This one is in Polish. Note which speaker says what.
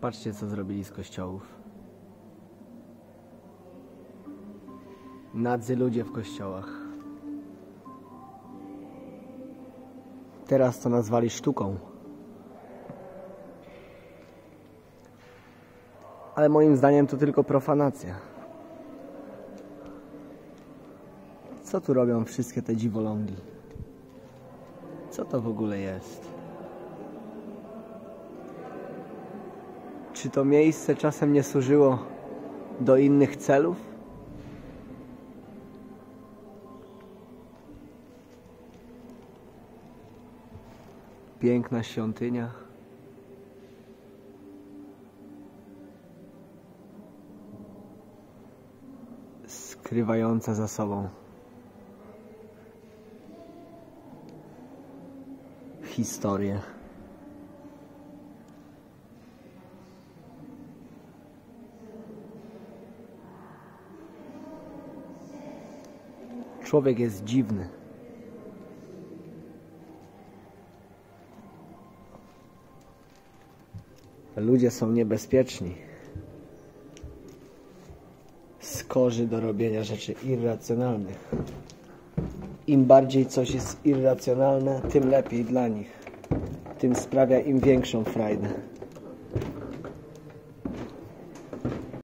Speaker 1: Patrzcie, co zrobili z kościołów. Nadzy ludzie w kościołach. Teraz to nazwali sztuką. Ale moim zdaniem to tylko profanacja. Co tu robią wszystkie te dziwolągi? Co to w ogóle jest? Czy to miejsce czasem nie służyło do innych celów? Piękna świątynia. Skrywająca za sobą historię. Człowiek jest dziwny. Ludzie są niebezpieczni. Skorzy do robienia rzeczy irracjonalnych. Im bardziej coś jest irracjonalne, tym lepiej dla nich. Tym sprawia im większą frajdę.